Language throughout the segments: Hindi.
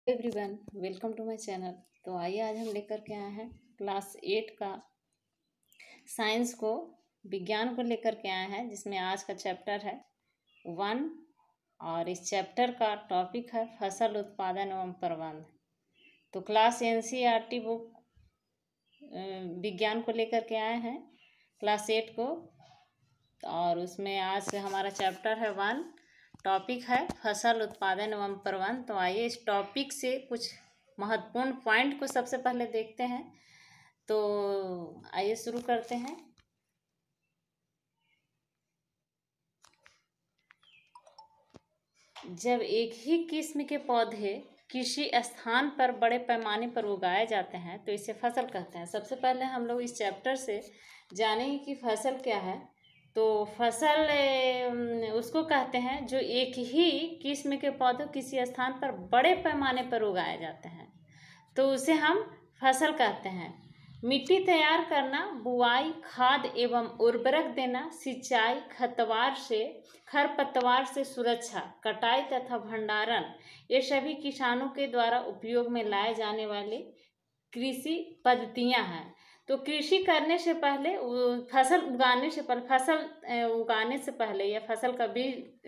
Everyone, welcome to my channel. तो आइए आज हम लेकर के आए हैं क्लास 8 का साइंस को विज्ञान को लेकर के आए हैं, जिसमें आज का चैप्टर है 1 और इस चैप्टर का टॉपिक है फसल उत्पादन एवं प्रबंध। तो क्लास एनसीईआरटी बुक विज्ञान को लेकर के आए हैं क्लास 8 को, और उसमें आज हमारा चैप्टर है 1, टॉपिक है फसल उत्पादन एवं प्रबंध। तो आइए इस टॉपिक से कुछ महत्वपूर्ण पॉइंट को सबसे पहले देखते हैं। तो आइए शुरू करते हैं। जब एक ही किस्म के पौधे किसी स्थान पर बड़े पैमाने पर उगाए जाते हैं तो इसे फसल कहते हैं। सबसे पहले हम लोग इस चैप्टर से जानेंगे कि फसल क्या है। तो फसल उसको कहते हैं जो एक ही किस्म के पौधे किसी स्थान पर बड़े पैमाने पर उगाए जाते हैं, तो उसे हम फसल कहते हैं। मिट्टी तैयार करना, बुआई, खाद एवं उर्वरक देना, सिंचाई, खरपतवार से सुरक्षा, कटाई तथा भंडारण, ये सभी किसानों के द्वारा उपयोग में लाए जाने वाले कृषि पद्धतियां हैं। तो कृषि करने से पहले, फसल उगाने से पहले या फसल का बीज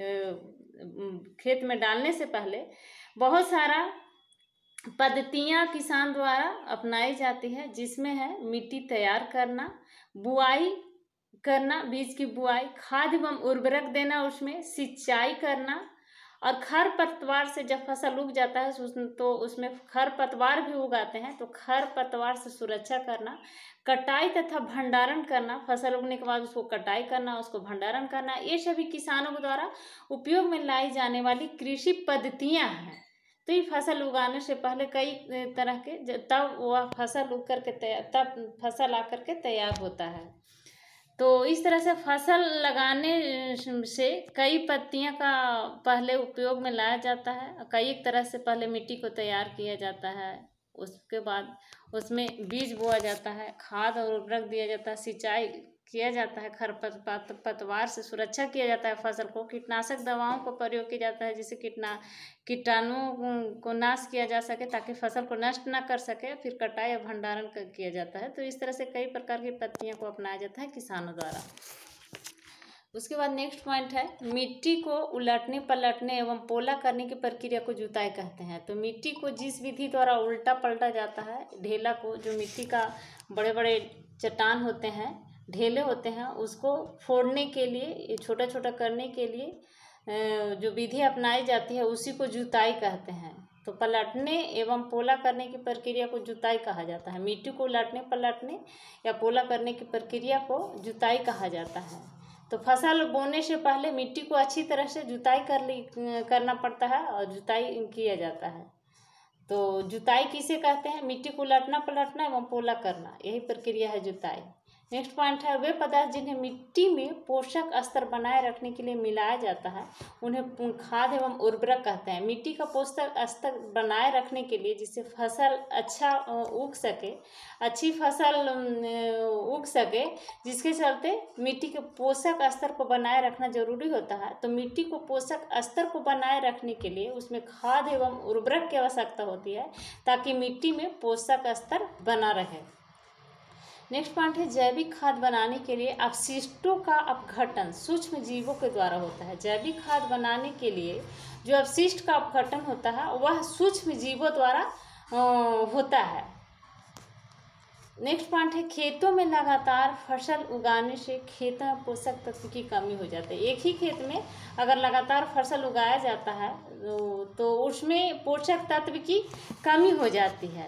खेत में डालने से पहले बहुत सारा पद्धतियां किसान द्वारा अपनाई जाती है, जिसमें है मिट्टी तैयार करना, बुआई करना, बीज की बुआई, खाद एवं उर्वरक देना, उसमें सिंचाई करना, और खरपतवार से जब फसल उग जाता है तो उसमें खरपतवार भी उगाते हैं, तो खरपतवार से सुरक्षा करना, कटाई तथा भंडारण करना, फसल उगने के बाद उसको कटाई करना, उसको भंडारण करना, ये सभी किसानों के द्वारा उपयोग में लाई जाने वाली कृषि पद्धतियां हैं। तो ये फसल उगाने से पहले कई तरह के, तब वह फसल उग करके तब फसल आकर के तैयार होता है। तो इस तरह से फसल लगाने से कई पत्तियां का पहले उपयोग में लाया जाता है। कई एक तरह से पहले मिट्टी को तैयार किया जाता है, उसके बाद उसमें बीज बोया जाता है, खाद और उर्वरक दिया जाता है, सिंचाई किया जाता है, खरपतवार से सुरक्षा किया जाता है फसल को, कीटनाशक दवाओं का प्रयोग किया जाता है जिससे कीटाणुओं को नाश किया जा सके ताकि फसल को नष्ट ना कर सके, फिर कटाई और भंडारण किया जाता है। तो इस तरह से कई प्रकार की पत्तियों को अपनाया जाता है किसानों द्वारा। उसके बाद नेक्स्ट पॉइंट है मिट्टी को उलटने पलटने एवं पोला करने की प्रक्रिया को जुताई कहते हैं। तो मिट्टी को जिस विधि द्वारा उल्टा पलटा जाता है, ढेला को, जो मिट्टी का बड़े बड़े चट्टान होते हैं, ढेले होते हैं, उसको फोड़ने के लिए, छोटा छोटा करने के लिए जो विधि अपनाई जाती है उसी को जुताई कहते हैं। तो पलटने एवं पोला करने की प्रक्रिया को जुताई कहा जाता है। मिट्टी को उलटने पलटने या पोला करने की प्रक्रिया को जुताई कहा जाता है। तो फसल बोने से पहले मिट्टी को अच्छी तरह से जुताई करना पड़ता है और जुताई किया जाता है। तो जुताई किसे कहते हैं? मिट्टी को उलटना पलटना एवं पोला करना, यही प्रक्रिया है जुताई। नेक्स्ट पॉइंट है वे पदार्थ जिन्हें मिट्टी में पोषक स्तर बनाए रखने के लिए मिलाया जाता है उन्हें खाद एवं उर्वरक कहते हैं। मिट्टी का पोषक स्तर बनाए रखने के लिए, जिससे फसल अच्छा उग सके, अच्छी फसल उग सके, जिसके चलते मिट्टी के पोषक स्तर को बनाए रखना जरूरी होता है। तो मिट्टी को पोषक स्तर को बनाए रखने के लिए उसमें खाद एवं उर्वरक की आवश्यकता होती है ताकि मिट्टी में पोषक स्तर बना रहे। नेक्स्ट पॉइंट है जैविक खाद बनाने के लिए अपशिष्टों का अपघटन सूक्ष्म जीवों के द्वारा होता है। जैविक खाद बनाने के लिए जो अपशिष्ट का अपघटन होता है वह सूक्ष्म जीवों द्वारा होता है। नेक्स्ट पॉइंट है खेतों में लगातार फसल उगाने से खेतों में पोषक तत्व की कमी हो जाती है। एक ही खेत में अगर लगातार फसल उगाया जाता है तो उसमें पोषक तत्व की कमी हो जाती है।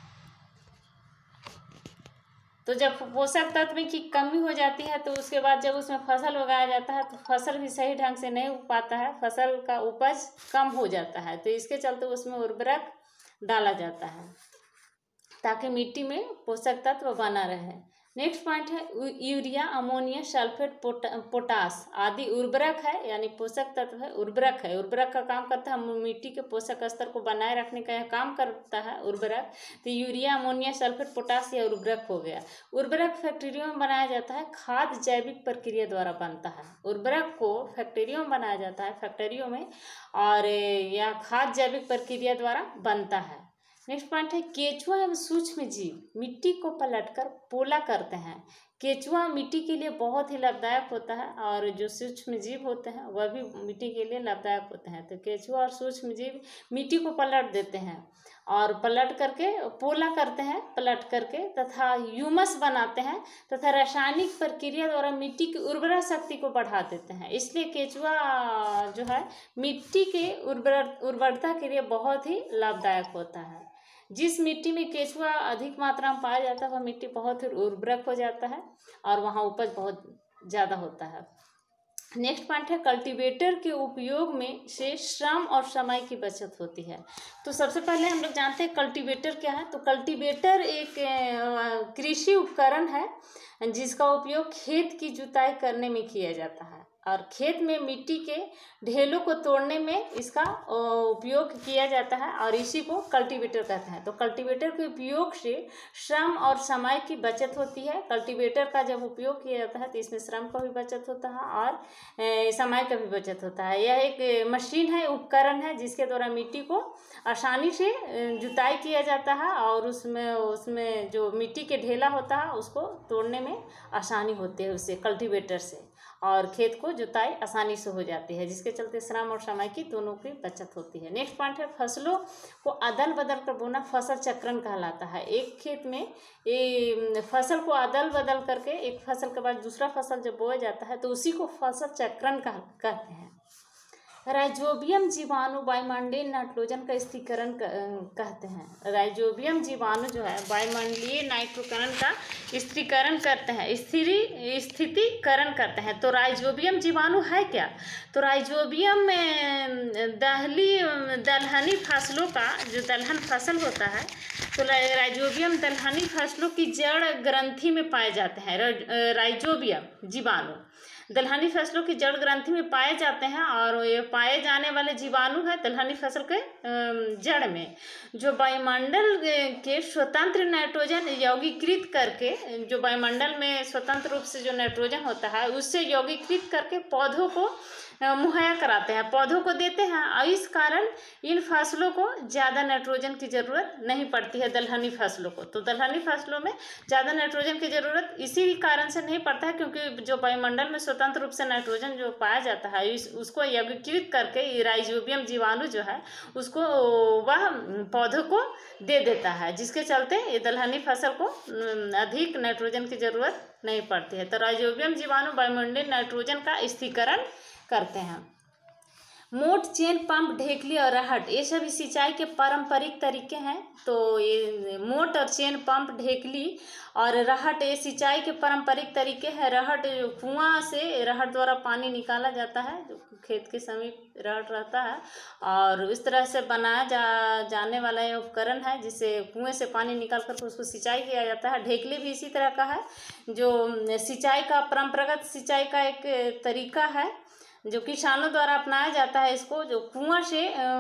तो जब पोषक तत्व की कमी हो जाती है तो उसके बाद जब उसमें फसल उगाया जाता है तो फसल भी सही ढंग से नहीं उग पाता है, फसल का उपज कम हो जाता है। तो इसके चलते उसमें उर्वरक डाला जाता है ताकि मिट्टी में पोषक तत्व बना रहे। नेक्स्ट पॉइंट है यूरिया, अमोनिया, सल्फेट, पोटास आदि उर्वरक है, यानी पोषक तत्व है, उर्वरक है। उर्वरक का काम करता है मिट्टी के पोषक स्तर को बनाए रखने का यह काम करता है उर्वरक। तो यूरिया, अमोनिया, सल्फेट, पोटास यह उर्वरक हो गया। उर्वरक फैक्ट्रियों में बनाया जाता है, खाद जैविक प्रक्रिया द्वारा बनता है। उर्वरक को फैक्ट्रियों में बनाया जाता है, फैक्ट्रियों में, और यह खाद जैविक प्रक्रिया द्वारा बनता है। नेक्स्ट पॉइंट है केचुआ एवं सूक्ष्म जीव मिट्टी को पलटकर पोला करते हैं। केचुआ मिट्टी के लिए बहुत ही लाभदायक होता है, और जो सूक्ष्म जीव होते हैं वह भी मिट्टी के लिए लाभदायक होते हैं। तो केचुआ और सूक्ष्म जीव मिट्टी को पलट देते हैं और पलट करके पोला करते हैं, पलट करके, तथा ह्यूमस बनाते हैं, तथा रासायनिक प्रक्रिया द्वारा मिट्टी की उर्वरा शक्ति को बढ़ा देते हैं। इसलिए केचुआ जो है मिट्टी के उर्वरता के लिए बहुत ही लाभदायक होता है। जिस मिट्टी में केचुआ अधिक मात्रा में पाया जाता है वह मिट्टी बहुत ही उर्वरक हो जाता है और वहाँ उपज बहुत ज़्यादा होता है। नेक्स्ट पॉइंट है कल्टीवेटर के उपयोग में से श्रम और समय की बचत होती है। तो सबसे पहले हम लोग जानते हैं कल्टीवेटर क्या है। तो कल्टीवेटर एक कृषि उपकरण है जिसका उपयोग खेत की जुताई करने में किया जाता है, और खेत में मिट्टी के ढेलों को तोड़ने में इसका उपयोग किया जाता है, और इसी को कल्टीवेटर कहते हैं। तो कल्टीवेटर के उपयोग से श्रम और समय की बचत होती है। कल्टीवेटर का जब उपयोग किया जाता है तो इसमें श्रम का भी बचत होता है और समय का भी बचत होता है। यह एक मशीन है, उपकरण है, जिसके द्वारा मिट्टी को आसानी से जुताई किया जाता है, और उसमें जो मिट्टी के ढेला होता है उसको तोड़ने में आसानी होती है उससे, कल्टीवेटर से, और खेत को जुताई आसानी से हो जाती है, जिसके चलते श्रम और समय की दोनों की बचत होती है। नेक्स्ट पॉइंट है फसलों को अदल बदल कर बोना फसल चक्रण कहलाता है। एक खेत में ये फसल को अदल बदल करके एक फसल के बाद दूसरा फसल जब बोया जाता है तो उसी को फसल चक्रण कहते हैं। राइजोबियम जीवाणु वायुमंडलीय नाइट्रोजन का स्थिरीकरण कहते हैं। राइजोबियम जीवाणु जो है वायुमंडलीय नाइट्रोजन का स्थिरीकरण करते हैं, स्थितीकरण करते हैं। तो राइजोबियम जीवाणु है क्या? तो राइजोबियम में दलहनी फसलों का जो दलहन फसल होता है, तो राइजोबियम दलहनी फसलों की जड़ ग्रंथि में पाए जाते हैं। राइजोबियम जीवाणु दलहनी फसलों की जड़ ग्रंथि में पाए जाते हैं, और ये पाए जाने वाले जीवाणु है दलहनी फसल के जड़ में, जो वायुमंडल के स्वतंत्र नाइट्रोजन यौगीकृत करके, जो वायुमंडल में स्वतंत्र रूप से जो नाइट्रोजन होता है उससे यौगीकृत करके पौधों को मुहैया कराते हैं, पौधों को देते हैं, और इस कारण इन फसलों को ज़्यादा नाइट्रोजन की ज़रूरत नहीं पड़ती है दलहनी फसलों को। तो दलहनी फसलों में ज़्यादा नाइट्रोजन की ज़रूरत इसी कारण से नहीं पड़ता है क्योंकि जो वायुमंडल में स्वतंत्र रूप से नाइट्रोजन जो पाया जाता है उसको यौगीकृत करके राइजोबियम जीवाणु जो है उसको वह पौधों को दे देता है, जिसके चलते ये दलहनी फसल को अधिक नाइट्रोजन की ज़रूरत नहीं पड़ती है। तो राइजोबियम जीवाणु वायुमंडलीय नाइट्रोजन का स्थिरीकरण करते हैं। मोट, चेन पंप, ढेकली और रहट ये सभी सिंचाई के पारंपरिक तरीके हैं। तो ये मोट और चेन पंप, ढेकली और रहट ये सिंचाई के पारंपरिक तरीके हैं। रहट कुआं से रहट द्वारा पानी निकाला जाता है, जो खेत के समीप रहट रहता है, और इस तरह से बनाया जाने वाला ये उपकरण है जिससे कुएं से पानी निकाल कर उसको सिंचाई किया जाता है। ढेकली भी इसी तरह का है, जो सिंचाई का परंपरागत सिंचाई का एक तरीका है जो किसानों द्वारा अपनाया जाता है। इसको जो कुआं से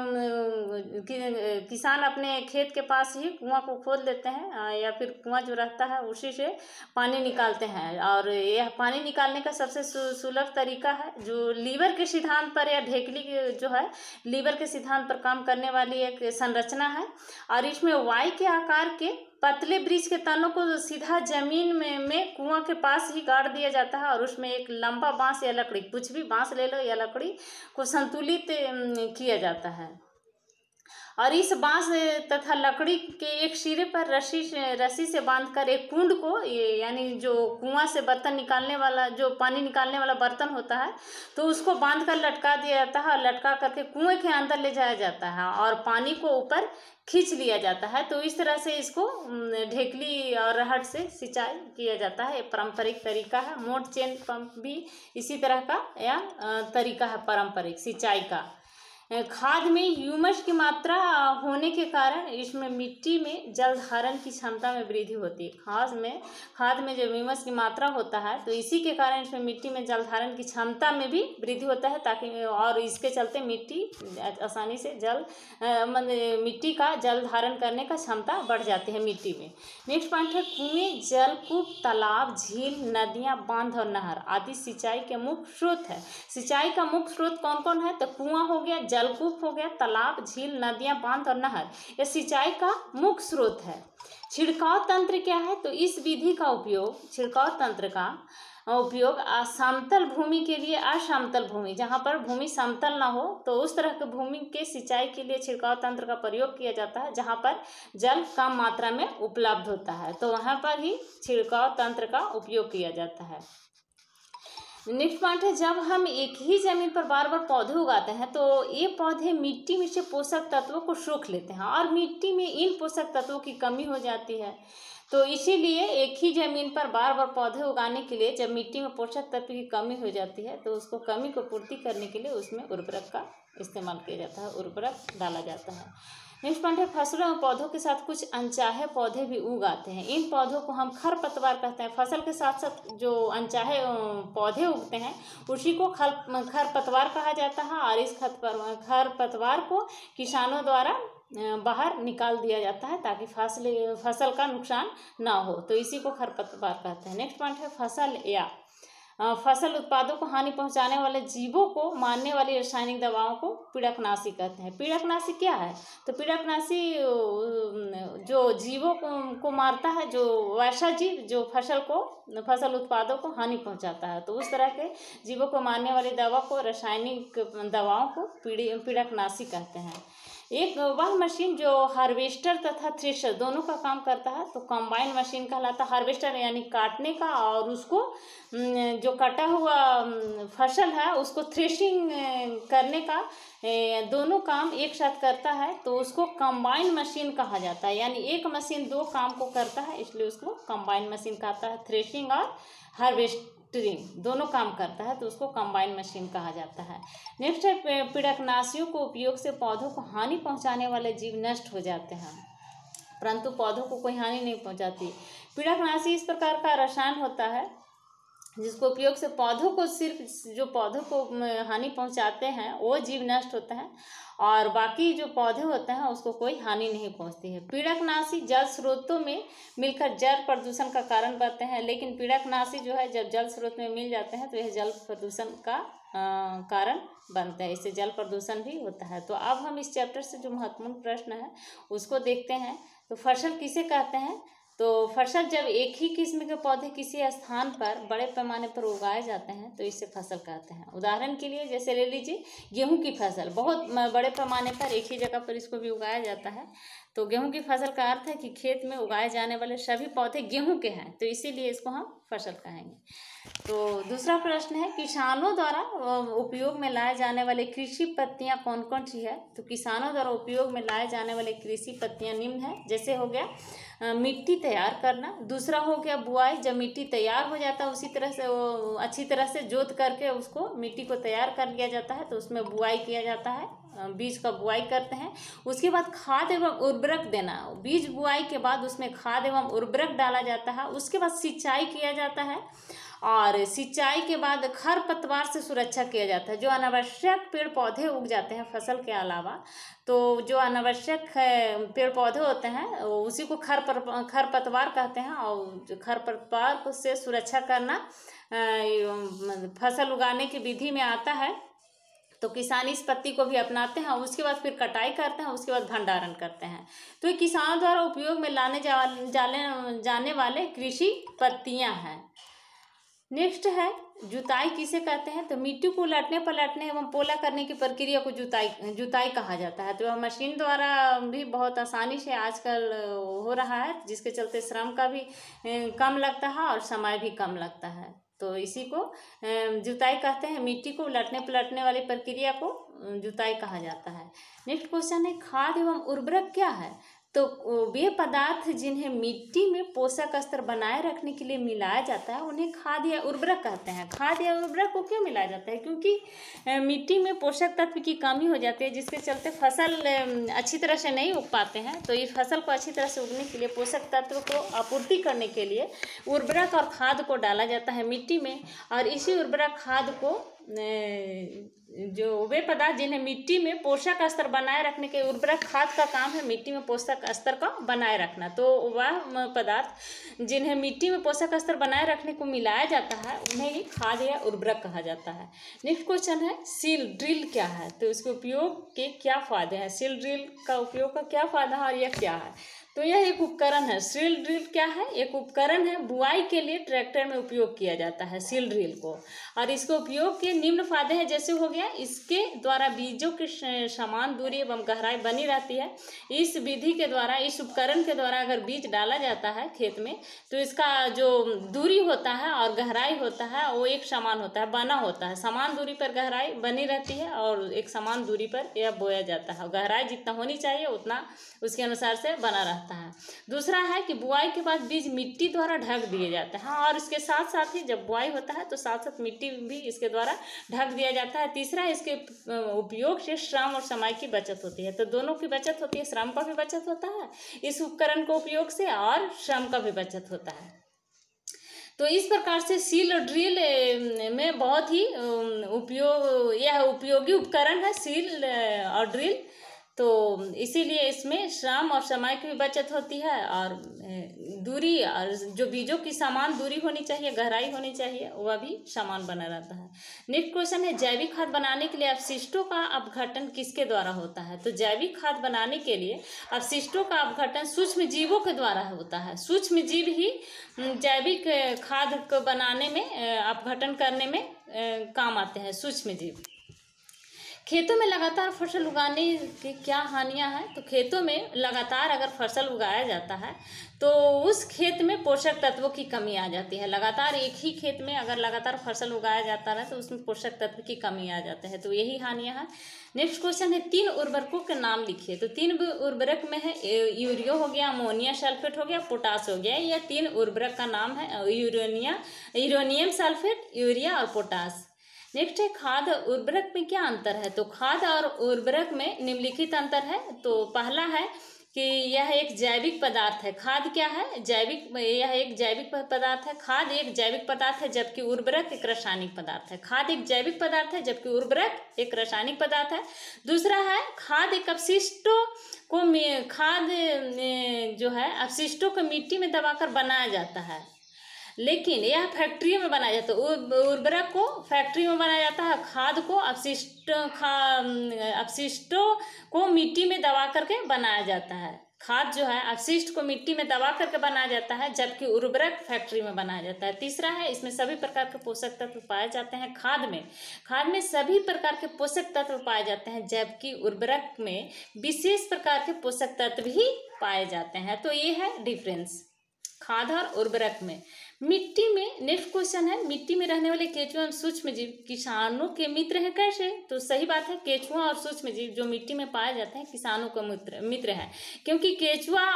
किसान अपने खेत के पास ही कुआं को खोद लेते हैं, या फिर कुआं जो रहता है उसी से पानी निकालते हैं, और यह पानी निकालने का सबसे सुलभ तरीका है, जो लीवर के सिद्धांत पर, या ढेकली जो है लीवर के सिद्धांत पर काम करने वाली एक संरचना है, और इसमें वाई के आकार के पतले वृक्ष के तनों को सीधा जमीन में कुआं के पास ही गाड़ दिया जाता है, और उसमें एक लंबा बांस या लकड़ी, कुछ भी बांस ले लो या लकड़ी को संतुलित किया जाता है, और इस बांस तथा लकड़ी के एक सिरे पर रस्सी से बांधकर एक कुंड को, यानी जो कुआं से बर्तन निकालने वाला, जो पानी निकालने वाला बर्तन होता है, तो उसको बांधकर लटका दिया जाता है, और लटका करके कुएं के अंदर ले जाया जाता है और पानी को ऊपर खींच लिया जाता है। तो इस तरह से इसको ढेकली और रहट से सिंचाई किया जाता है। पारंपरिक तरीका है। मोट चेन पंप भी इसी तरह का या तरीका है पारंपरिक सिंचाई का। खाद में ह्यूमस की मात्रा होने के कारण इसमें मिट्टी में जल धारण की क्षमता में वृद्धि होती है। खाद में जब ह्यूमस की मात्रा होता है तो इसी के कारण इसमें मिट्टी में जल धारण की क्षमता में भी वृद्धि होता है, ताकि और इसके चलते मिट्टी आसानी से मिट्टी का जल धारण करने का क्षमता बढ़ जाती है मिट्टी में। नेक्स्ट पॉइंट है कुएं, जलकूप, तालाब, झील, नदियाँ, बांध और नहर आदि सिंचाई के मुख्य स्रोत है। सिंचाई का मुख्य स्रोत कौन कौन है? तो कुआं हो गया, जलकूप हो गया, तालाब, झील, नदियां, बांध और नहर, यह सिंचाई का मुख्य स्रोत है। छिड़काव तंत्र क्या है? तो इस विधि का उपयोग, छिड़काव तंत्र का उपयोग समतल भूमि के लिए, असमतल भूमि जहाँ पर भूमि समतल ना हो तो उस तरह के भूमि के सिंचाई के लिए छिड़काव तंत्र का प्रयोग किया जाता है, जहाँ पर जल कम मात्रा में उपलब्ध होता है, तो वहाँ पर ही छिड़काव तंत्र का उपयोग किया जाता है। नेक्स्ट पॉइंट है जब हम एक ही जमीन पर बार बार पौधे उगाते हैं तो ये पौधे मिट्टी में से पोषक तत्वों को सोख लेते हैं और मिट्टी में इन पोषक तत्वों की कमी हो जाती है। तो इसीलिए एक ही जमीन पर बार बार पौधे उगाने के लिए जब मिट्टी में पोषक तत्व की कमी हो जाती है तो उसको कमी को पूर्ति करने के लिए उसमें उर्वरक का इस्तेमाल किया जाता है, उर्वरक डाला जाता है। नेक्स्ट पॉइंट है फसलों और पौधों के साथ कुछ अनचाहे पौधे भी उगाते हैं। इन पौधों को हम खरपतवार कहते हैं। फसल के साथ साथ जो अनचाहे पौधे उगते हैं उसी को खरपतवार कहा जाता है और इस खरपतवार को किसानों द्वारा बाहर निकाल दिया जाता है ताकि फसल का नुकसान ना हो, तो इसी को खरपतवार कहते हैं। नेक्स्ट पॉइंट है फसल या फसल उत्पादों को हानि पहुंचाने वाले जीवों को मारने वाली रासायनिक दवाओं को पीड़कनाशी कहते हैं। पीड़कनाशी क्या है? तो पीड़कनाशी जो जीवों को मारता है, जो वैसा जीव जो फसल उत्पादों को हानि पहुंचाता है, तो उस तरह के जीवों को मारने वाली दवा को, रासायनिक दवाओं को पीड़कनाशी कहते हैं। एक वह मशीन जो हार्वेस्टर तथा थ्रेशर दोनों का काम करता है तो कंबाइन मशीन कहलाता है। हार्वेस्टर यानी काटने का और उसको जो कटा हुआ फसल है उसको थ्रेशिंग करने का, दोनों काम एक साथ करता है तो उसको कंबाइन मशीन कहा जाता है। यानी एक मशीन दो काम को करता है इसलिए उसको कंबाइन मशीन कहता है। थ्रेशिंग और हार्वेस्टिंग दोनों काम करता है तो उसको कंबाइन मशीन कहा जाता है। नेक्स्ट है पीड़कनाशियों को उपयोग से पौधों को हानि पहुंचाने वाले जीव नष्ट हो जाते हैं परंतु पौधों को कोई हानि नहीं पहुंचाती। पीड़कनाशी इस प्रकार का रसायन होता है जिसको उपयोग से पौधों को, सिर्फ जो पौधों को हानि पहुंचाते हैं वो जीव नष्ट होते हैं और बाकी जो पौधे होते हैं उसको कोई हानि नहीं पहुंचती है। पीड़कनाशी जल स्रोतों में मिलकर जल प्रदूषण का कारण बनते हैं, लेकिन पीड़कनाशी जो है जब जल स्रोत में मिल जाते हैं तो यह जल प्रदूषण का कारण बनते हैं, इससे जल प्रदूषण भी होता है। तो अब हम इस चैप्टर से जो महत्वपूर्ण प्रश्न है उसको देखते हैं। तो फसल किसे कहते हैं? तो फसल जब एक ही किस्म के पौधे किसी स्थान पर बड़े पैमाने पर उगाए जाते हैं तो इसे फसल कहते हैं। उदाहरण के लिए जैसे ले लीजिए गेहूं की फसल, बहुत बड़े पैमाने पर एक ही जगह पर इसको भी उगाया जाता है। तो गेहूं की फसल का अर्थ है कि खेत में उगाए जाने वाले सभी पौधे गेहूं के हैं, तो इसीलिए इसको हम फसल कहेंगे। तो दूसरा प्रश्न है किसानों द्वारा उपयोग में लाए जाने वाले कृषि पद्धतियाँ कौन कौन सी है? तो किसानों द्वारा उपयोग में लाए जाने वाले कृषि पद्धतियाँ निम्न है। जैसे हो गया मिट्टी तैयार करना, दूसरा हो गया बुआई, जब मिट्टी तैयार हो जाता है उसी तरह से वो अच्छी तरह से जोत करके उसको मिट्टी को तैयार कर लिया जाता है तो उसमें बुआई किया जाता है, बीज का बुआई करते हैं। उसके बाद खाद एवं उर्वरक देना, बीज बुआई के बाद उसमें खाद एवं उर्वरक डाला जाता है। उसके बाद सिंचाई किया जाता है और सिंचाई के बाद खरपतवार से सुरक्षा किया जाता है। जो अनावश्यक पेड़ पौधे उग जाते हैं फसल के अलावा, तो जो अनावश्यक पेड़ पौधे होते हैं उसी को खरपतवार कहते हैं और खरपतवार से सुरक्षा करना फसल उगाने की विधि में आता है। तो किसान इस पद्धति को भी अपनाते हैं, उसके बाद फिर कटाई करते हैं, उसके बाद भंडारण करते हैं। तो ये किसानों द्वारा उपयोग में लाने जाने वाले कृषि पद्धतियाँ हैं। नेक्स्ट है जुताई किसे कहते हैं? तो मिट्टी को उलटने पलटने एवं पोला करने की प्रक्रिया को जुताई कहा जाता है। तो वह मशीन द्वारा भी बहुत आसानी से आजकल हो रहा है, जिसके चलते श्रम का भी कम लगता है और समय भी कम लगता है। तो इसी को जुताई कहते हैं। मिट्टी को उलटने पलटने वाली प्रक्रिया को जुताई कहा जाता है। नेक्स्ट क्वेश्चन है खाद एवं उर्वरक क्या है? तो वे पदार्थ जिन्हें मिट्टी में पोषक स्तर बनाए रखने के लिए मिलाया जाता है उन्हें खाद या उर्वरक कहते हैं। खाद या उर्वरक को क्यों मिलाया जाता है? क्योंकि मिट्टी में पोषक तत्व की कमी हो जाती है, जिसके चलते फसल अच्छी तरह से नहीं उग पाते हैं। तो इस फसल को अच्छी तरह से उगने के लिए पोषक तत्व को आपूर्ति करने के लिए उर्वरक और खाद को डाला जाता है मिट्टी में। और इसी उर्वरक खाद को जो वे पदार्थ जिन्हें मिट्टी में पोषक स्तर बनाए रखने के, उर्वरक खाद का काम है मिट्टी में पोषक स्तर का बनाए रखना। तो वह पदार्थ जिन्हें मिट्टी में पोषक स्तर बनाए रखने को मिलाया जाता है उन्हें ही खाद या उर्वरक कहा जाता है। नेक्स्ट क्वेश्चन है सील ड्रिल क्या है? तो इसके उपयोग के क्या फायदे हैं? सील ड्रिल का उपयोग का क्या फायदा है और यह क्या है? तो यह एक उपकरण है। सील ड्रिल क्या है? एक उपकरण है, बुआई के लिए ट्रैक्टर में उपयोग किया जाता है सील ड्रिल को। और इसके उपयोग के निम्न फायदे हैं, जैसे हो गया इसके द्वारा बीजों की समान दूरी एवं गहराई बनी रहती है। इस विधि के द्वारा, इस उपकरण के द्वारा अगर बीज डाला जाता है खेत में तो इसका जो दूरी होता है और गहराई होता है वो एक समान होता है, बना होता है। समान दूरी पर गहराई बनी रहती है और एक समान दूरी पर यह बोया जाता है। गहराई जितना होनी चाहिए उतना उसके अनुसार से बना रहता है। दूसरा है कि बुआई के बाद बीज मिट्टी द्वारा ढक दिए जाते हैं। और इसके साथ साथ ही जब बुआई होता है तो साथ साथ मिट्टी भी इसके द्वारा ढक दिया जाता है। तीसरा है इसके उपयोग से श्रम और समय की बचत होती है। तो दोनों की बचत होती है, श्रम का भी बचत होता है इस उपकरण को उपयोग से और श्रम का भी बचत होता है। तो इस प्रकार से सील और ड्रिल में बहुत ही यह उपयोगी उपकरण है सील और ड्रिल। तो इसीलिए इसमें श्रम और समय की भी बचत होती है और दूरी और जो बीजों की समान दूरी होनी चाहिए, गहराई होनी चाहिए, वह भी समान बना रहता है। नेक्स्ट क्वेश्चन है जैविक खाद बनाने के लिए अपशिष्टों का अपघटन किसके द्वारा होता है? तो जैविक खाद बनाने के लिए अपशिष्टों का अपघटन सूक्ष्म जीवों के द्वारा होता है। सूक्ष्म जीव ही जैविक खाद को बनाने में, अपघटन करने में काम आते हैं, सूक्ष्म जीव। खेतों में लगातार फसल उगाने की क्या हानियां हैं? तो खेतों में लगातार अगर फसल उगाया जाता है तो उस खेत में पोषक तत्वों की कमी आ जाती है। लगातार एक ही खेत में अगर लगातार फसल उगाया जाता है तो उसमें पोषक तत्व की कमी आ जाती है। तो यही हानियां हैं। नेक्स्ट क्वेश्चन है 3 उर्वरकों के नाम लिखिए। तो 3 उर्वरक में है यूरिया हो गया, अमोनिया सल्फेट हो गया, पोटास हो गया। यह 3 उर्वरक का नाम है, यूरेनियम सल्फेट, यूरिया और पोटास। नेक्स्ट है खाद और उर्वरक में क्या अंतर है? तो खाद और उर्वरक में निम्नलिखित अंतर है। तो पहला है कि यह एक जैविक पदार्थ है। खाद क्या है? यह एक जैविक पदार्थ है। खाद एक जैविक पदार्थ है जबकि उर्वरक एक रासायनिक पदार्थ है। खाद एक जैविक पदार्थ है जबकि उर्वरक एक रासायनिक पदार्थ है। दूसरा है खाद एक अपशिष्टों को जो है अपशिष्टों को मिट्टी में दबाकर बनाया जाता है, लेकिन यह फैक्ट्री में बनाया जाता है। उर्वरक को फैक्ट्री में बनाया जाता है, खाद को अपशिष्टों को मिट्टी में दबा करके बनाया जाता है। खाद जो है अपशिष्ट को मिट्टी में दबा करके बनाया जाता है जबकि उर्वरक फैक्ट्री में बनाया जाता है। तीसरा है इसमें सभी प्रकार के पोषक तत्व पाए जाते हैं। खाद में सभी प्रकार के पोषक तत्व पाए जाते हैं जबकि उर्वरक में विशेष प्रकार के पोषक तत्व ही पाए जाते हैं। तो ये है डिफरेंस खाद और उर्वरक में। मिट्टी में नेक्स्ट क्वेश्चन है मिट्टी में रहने वाले केंचुआ एवं सूक्ष्म जीव किसानों के मित्र हैं कैसे? तो सही बात है, केंचुआ और सूक्ष्म जीव जो मिट्टी में पाए जाते हैं किसानों का मित्र है। क्योंकि केंचुआ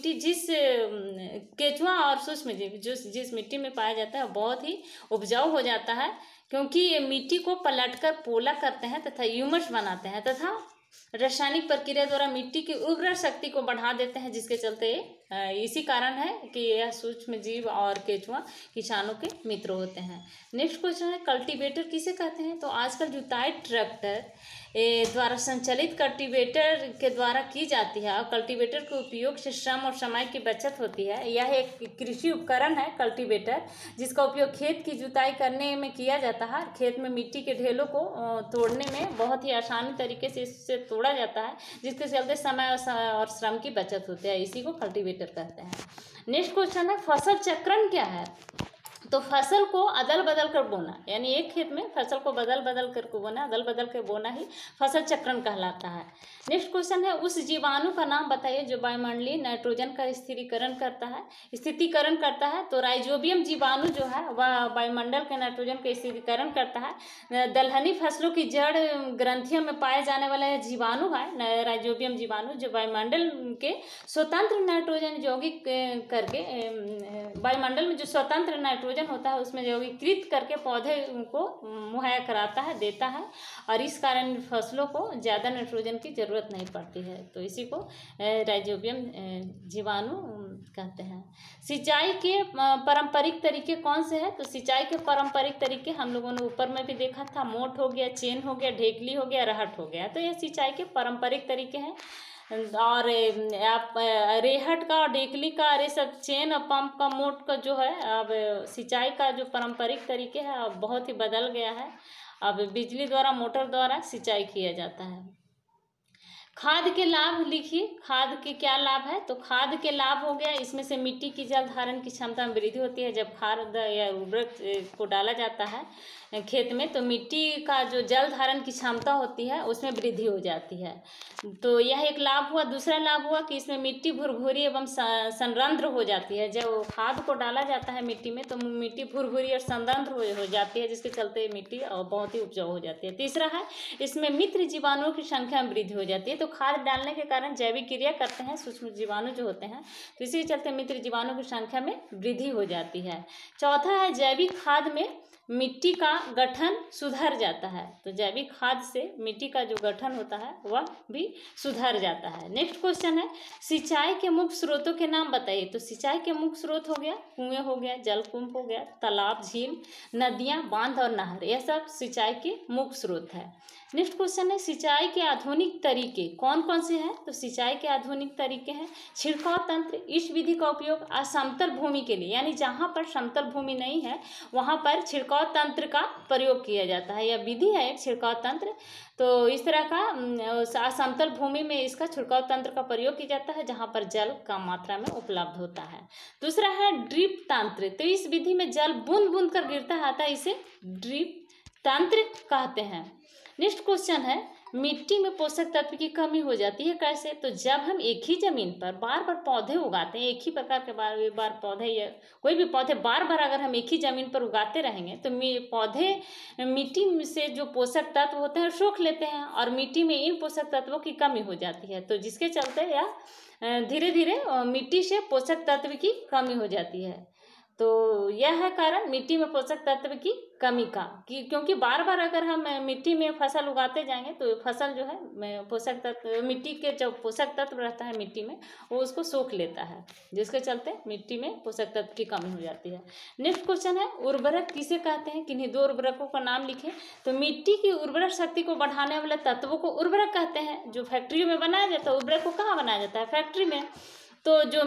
और सूक्ष्म जीव जिस मिट्टी में पाया जाता है बहुत ही उपजाऊ हो जाता है, क्योंकि ये मिट्टी को पलटकर पोला करते हैं तथा ह्यूमस बनाते हैं तथा रासायनिक प्रक्रिया द्वारा मिट्टी की उर्वरा शक्ति को बढ़ा देते हैं, जिसके चलते इसी कारण है कि यह सूक्ष्म जीव और केंचुआ किसानों के मित्र होते हैं। नेक्स्ट क्वेश्चन है कल्टीवेटर किसे कहते हैं? तो आजकल जुताई ट्रैक्टर द्वारा संचालित कल्टीवेटर के द्वारा की जाती है और कल्टीवेटर के उपयोग से श्रम और समय की बचत होती है। यह एक कृषि उपकरण है कल्टीवेटर, जिसका उपयोग खेत की जुताई करने में किया जाता है। खेत में मिट्टी के ढेलों को तोड़ने में बहुत ही आसानी तरीके से इससे तोड़ा जाता है, जिसके चलते समय और श्रम की बचत होती है। इसी को कल्टीवेटर कहते हैं। नेक्स्ट क्वेश्चन है फसल चक्रण क्या है? तो फसल को अदल बदल कर बोना, यानी एक खेत में फसल को बदल बदल कर बोना, अदल बदल कर बोना ही फसल चक्रण कहलाता है। नेक्स्ट क्वेश्चन है, उस जीवाणु का नाम बताइए जो वायुमंडलीय नाइट्रोजन का स्थिरीकरण करता है। तो राइजोबियम जीवाणु जो है वह वायुमंडल के नाइट्रोजन का स्थिरीकरण करता है। दलहनी फसलों की जड़ ग्रंथियों में पाए जाने वाला यह जीवाणु है राइजोबियम जीवाणु, जो वायुमंडल के स्वतंत्र नाइट्रोजन यौगिक करके वायुमंडल में जो स्वतंत्र नाइट्रोजन होता है उसमें यौगिकृत करके पौधे को मुहैया कराता है, देता है, और इस कारण फसलों को ज़्यादा नाइट्रोजन की ज़रूरत नहीं पड़ती है। तो इसी को राइजोबियम जीवाणु कहते हैं। सिंचाई के पारंपरिक तरीके कौन से हैं? तो सिंचाई के पारंपरिक तरीके हम लोगों ने ऊपर में भी देखा था, मोट हो गया, चेन हो गया, ढेकली हो गया, रहट हो गया। तो ये सिंचाई के पारंपरिक तरीके हैं। और आप रेहट का और डेकली का, अरे सब चेन और पंप का, मोट का जो है अब सिंचाई का जो पारंपरिक तरीके है अब बहुत ही बदल गया है। अब बिजली द्वारा, मोटर द्वारा सिंचाई किया जाता है। खाद के लाभ लिखिए, खाद के क्या लाभ है? तो खाद के लाभ हो गया, इसमें से मिट्टी की जल धारण की क्षमता में वृद्धि होती है। जब खाद या उर्वरक को डाला जाता है खेत में तो मिट्टी का जो जल धारण की क्षमता होती है उसमें वृद्धि हो जाती है। तो यह एक लाभ हुआ। दूसरा लाभ हुआ कि इसमें मिट्टी भुरभुरी एवं संरंध्र हो जाती है। जब खाद को डाला जाता है मिट्टी में तो मिट्टी भुरभुरी और संरंध्र हो जाती है, जिसके चलते मिट्टी बहुत ही उपजाऊ हो जाती है। तीसरा है, इसमें मित्र जीवाणुओं की संख्या में वृद्धि हो जाती है। तो खाद डालने के कारण जैविक क्रिया करते हैं सूक्ष्म जीवाणु जो होते हैं, तो इसी के चलते मित्र जीवाणु की संख्या में वृद्धि हो जाती है। चौथा है, जैविक खाद में मिट्टी का गठन सुधर जाता है। तो जैविक खाद से मिट्टी का जो गठन होता है वह भी सुधर जाता है। नेक्स्ट क्वेश्चन है, सिंचाई के मुख्य स्रोतों के नाम बताइए। तो सिंचाई के मुख्य स्रोत हो गया, कुएं हो गया, जलकुंभ हो गया, तालाब, झील, नदियां, बांध और नहर, यह सब सिंचाई के मुख्य स्रोत है। नेक्स्ट क्वेश्चन है, सिंचाई के आधुनिक तरीके कौन कौन से हैं? तो सिंचाई के आधुनिक तरीके हैं छिड़काव तंत्र। इस विधि का उपयोग असमतल भूमि के लिए, यानी जहाँ पर समतल भूमि नहीं है वहाँ पर छिड़काव तंत्र का प्रयोग किया जाता है। यह विधि है एक छिड़काव तंत्र। तो इस तरह का असमतल भूमि में इसका छिड़काव तंत्र का प्रयोग किया जाता है जहाँ पर जल कम मात्रा में उपलब्ध होता है। दूसरा है ड्रिप तंत्र। तो इस विधि में जल बूंद बूंद कर गिरता है, इसे ड्रिप तंत्र कहते हैं। नेक्स्ट क्वेश्चन है, मिट्टी में पोषक तत्व की कमी हो जाती है कैसे? तो जब हम एक ही जमीन पर बार बार पौधे उगाते हैं, एक ही प्रकार के बार पौधे या कोई भी पौधे बार बार अगर हम एक ही जमीन पर उगाते रहेंगे तो पौधे मिट्टी से जो पोषक तत्व होते हैं सोख लेते हैं और मिट्टी में इन पोषक तत्वों की कमी हो जाती है। तो जिसके चलते या धीरे धीरे मिट्टी से पोषक तत्व की कमी हो जाती है। तो यह है कारण मिट्टी में पोषक तत्व की कमी का, क्योंकि बार बार अगर हम मिट्टी में फसल उगाते जाएंगे तो फसल जो है पोषक तत्व, मिट्टी के जो पोषक तत्व रहता है मिट्टी में वो उसको सोख लेता है, जिसके चलते मिट्टी में पोषक तत्व की कमी हो जाती है। नेक्स्ट क्वेश्चन है, उर्वरक किसे कहते हैं? किन्हीं दो उर्वरकों का नाम लिखें। तो मिट्टी की उर्वरक शक्ति को बढ़ाने वाले तत्वों को उर्वरक कहते हैं। जो फैक्ट्री में बनाया जाता है, उर्वरक को कहाँ बनाया जाता है? फैक्ट्री में। तो जो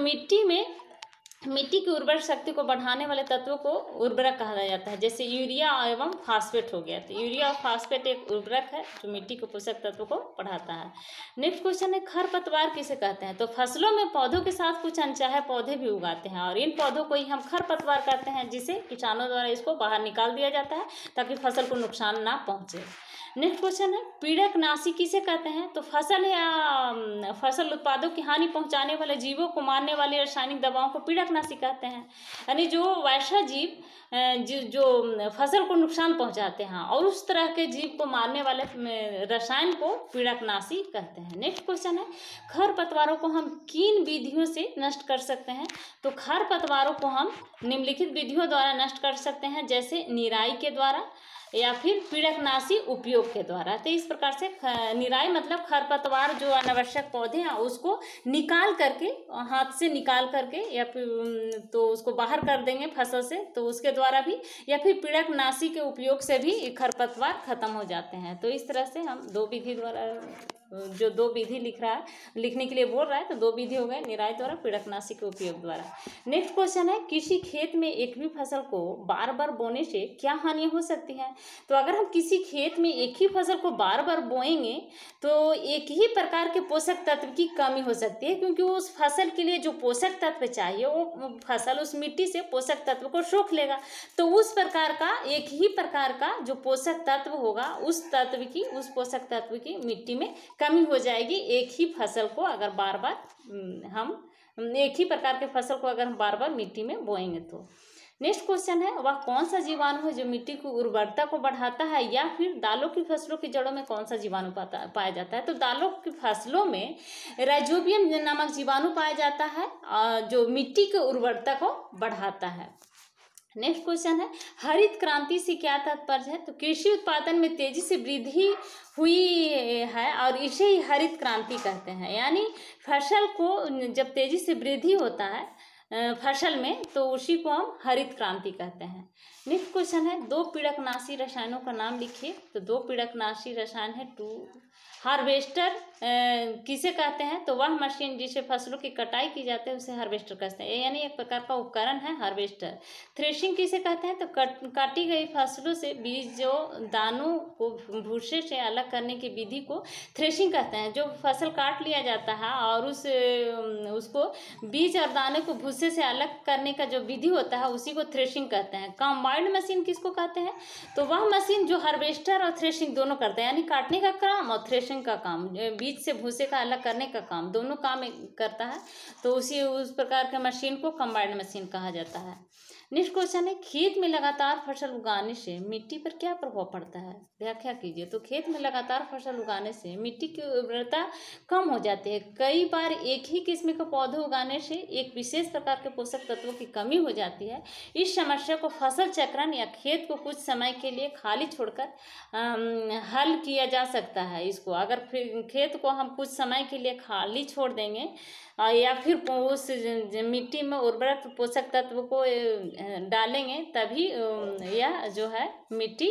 मिट्टी की उर्वरक शक्ति को बढ़ाने वाले तत्वों को उर्वरक कहा जाता है। जैसे यूरिया एवं फास्फेट हो गया। तो यूरिया और फास्फेट एक उर्वरक है जो मिट्टी के पोषक तत्वों को बढ़ाता है। नेक्स्ट क्वेश्चन है, खरपतवार किसे कहते हैं? तो फसलों में पौधों के साथ कुछ अनचाहे पौधे भी उगाते हैं और इन पौधों को ही हम खरपतवार कहते हैं, जिसे किसानों द्वारा इसको बाहर निकाल दिया जाता है ताकि फसल को नुकसान ना पहुँचे। नेक्स्ट क्वेश्चन है, पीड़कनाशी किसे कहते हैं? तो फसल या फसल उत्पादों की हानि पहुंचाने वाले जीवों को मारने वाले रासायनिक दवाओं को पीड़कनाशी कहते हैं। यानी जो वैसा जीव जो फसल को नुकसान पहुंचाते हैं और उस तरह के जीव को मारने वाले रसायन को पीड़कनाशी कहते हैं। नेक्स्ट क्वेश्चन है, खरपतवारों को हम किन विधियों से नष्ट कर सकते हैं? तो खरपतवारों को हम निम्नलिखित विधियों द्वारा नष्ट कर सकते हैं, जैसे निराई के द्वारा या फिर पीड़कनाशी उपयोग के द्वारा। तो इस प्रकार से निराई मतलब खरपतवार जो अनावश्यक पौधे हैं उसको निकाल करके, हाथ से निकाल करके या फिर तो उसको बाहर कर देंगे फसल से, तो उसके द्वारा भी, या फिर पीड़कनाशी के उपयोग से भी खरपतवार खत्म हो जाते हैं। तो इस तरह से हम दो विधि द्वारा जो 2 विधि लिखने के लिए बोल रहा है, तो 2 विधि हो गए, निराई द्वारा, पीड़कनाशी के उपयोग द्वारा। नेक्स्ट क्वेश्चन है, किसी खेत में एक ही फसल को बार बार बोने से क्या हानि हो सकती है? तो अगर हम किसी खेत में एक ही फसल को बार बार बोएंगे तो एक ही प्रकार के पोषक तत्व की कमी हो सकती है, क्योंकि उस फसल के लिए जो पोषक तत्व चाहिए वो फसल उस मिट्टी से पोषक तत्व को सोख लेगा। तो उस प्रकार का एक ही प्रकार का जो पोषक तत्व होगा, उस पोषक तत्व की मिट्टी में कमी हो जाएगी। एक ही फसल को अगर बार बार हम एक ही प्रकार के फसल को अगर हम बार बार मिट्टी में बोएंगे तो। नेक्स्ट क्वेश्चन है, वह कौन सा जीवाणु है जो मिट्टी की उर्वरता को बढ़ाता है, या फिर दालों की फसलों की जड़ों में कौन सा जीवाणु पाया जाता है? तो दालों की फसलों में राइजोबियम नामक जीवाणु पाया जाता है जो मिट्टी की उर्वरता को बढ़ाता है। नेक्स्ट क्वेश्चन है, हरित क्रांति से क्या तात्पर्य है? तो कृषि उत्पादन में तेजी से वृद्धि हुई है और इसे ही हरित क्रांति कहते हैं। यानी फसल को जब तेजी से वृद्धि होता है फसल में, तो उसी को हम हरित क्रांति कहते हैं। नेक्स्ट क्वेश्चन है, 2 पीड़कनाशी रसायनों का नाम लिखिए। तो 2 पीड़कनाशी रसायन है हार्वेस्टर किसे कहते हैं? तो वह मशीन जिससे फसलों की कटाई की जाती है उसे हार्वेस्टर कहते हैं, यानी एक प्रकार का उपकरण है हार्वेस्टर। थ्रेशिंग किसे कहते हैं? तो काटी गई फसलों से बीजों दानों को भूसे से अलग करने की विधि को थ्रेशिंग कहते हैं। जो फसल काट लिया जाता है और उसको बीज और दाने को भूसे से अलग करने का जो विधि होता है उसी को थ्रेशिंग कहते हैं। कंबाइंड मशीन किसको कहते हैं? तो वह मशीन जो हार्वेस्टर और थ्रेशिंग दोनों करते हैं, यानी काटने का काम और थ्रेशिंग का काम, बीज से भूसे का अलग करने का काम, दोनों काम करता है। तो उस प्रकार के मशीन को कंबाइंड मशीन कहा जाता है। नेक्स्ट क्वेश्चन है, खेत में लगातार फसल उगाने से मिट्टी पर क्या प्रभाव पड़ता है? व्याख्या कीजिए। तो खेत में लगातार फसल उगाने से मिट्टी की उर्वरता कम हो जाती है। कई बार एक ही किस्म के पौधे उगाने से एक विशेष प्रकार के पोषक तत्वों की कमी हो जाती है। इस समस्या को फसल चक्रण या खेत को कुछ समय के लिए खाली छोड़कर हल किया जा सकता है। इसको अगर खेत को हम कुछ समय के लिए खाली छोड़ देंगे या फिर उस मिट्टी में उर्वरक पोषक तत्व को डालेंगे, तभी यह जो है मिट्टी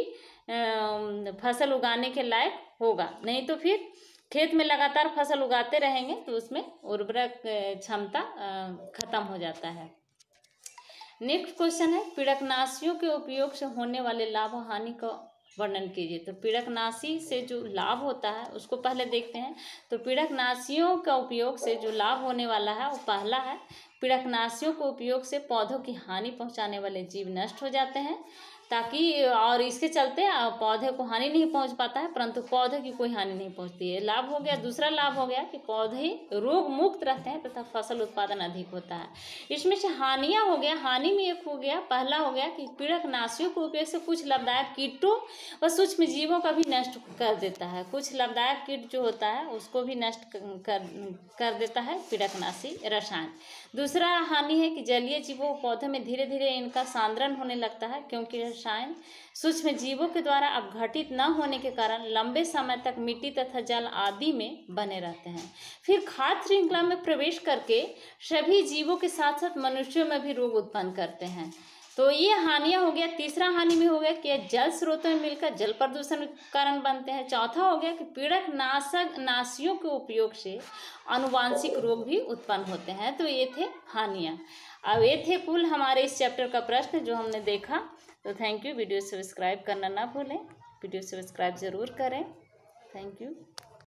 फसल उगाने के लायक होगा। नहीं तो फिर खेत में लगातार फसल उगाते रहेंगे तो उसमें उर्वरक क्षमता खत्म हो जाता है। नेक्स्ट क्वेश्चन है, पीड़कनाशियों के उपयोग से होने वाले लाभ और हानि का वर्णन कीजिए। तो पीड़कनाशी से जो लाभ होता है उसको पहले देखते हैं। तो पीड़कनाशियों का उपयोग से जो लाभ होने वाला है वो पहला है, पीड़कनाशियों के उपयोग से पौधों की हानि पहुंचाने वाले जीव नष्ट हो जाते हैं, ताकि और इसके चलते पौधे को हानि नहीं पहुंच पाता है, परंतु पौधे की कोई हानि नहीं पहुंचती है। लाभ हो गया। दूसरा लाभ हो गया कि पौधे रोग मुक्त रहते हैं तथा फसल उत्पादन अधिक होता है। इसमें से हानियां हो गया, हानि में एक हो गया, पहला हो गया कि पीड़कनाशियों के उपयोग से कुछ लाभदायक कीटों व सूक्ष्म जीवों का भी नष्ट कर देता है। कुछ लाभदायक कीट जो होता है उसको भी नष्ट कर देता है पीड़कनाशी रसायन। दूसरा हानि है कि जलीय जीवों पौधे में धीरे धीरे इनका सांद्रण होने लगता है, क्योंकि रसायन सूक्ष्म जीवों के द्वारा अपघटित न होने के कारण लंबे समय तक मिट्टी तथा जल आदि में बने रहते हैं। फिर खाद्य श्रृंखला में प्रवेश करके सभी जीवों के साथ साथ मनुष्यों में भी रोग उत्पन्न करते हैं। तो ये हानियां हो गया। तीसरा हानि में हो गया कि जल स्रोतों में मिलकर जल प्रदूषण के कारण बनते हैं। चौथा हो गया कि पीड़कनाशियों के उपयोग से आनुवांशिक रोग भी उत्पन्न होते हैं। तो ये थे हानियां। अब ये थे कुल हमारे इस चैप्टर का प्रश्न जो हमने देखा। तो थैंक यू। वीडियो सब्सक्राइब करना ना भूलें, वीडियो सब्सक्राइब ज़रूर करें। Thank you.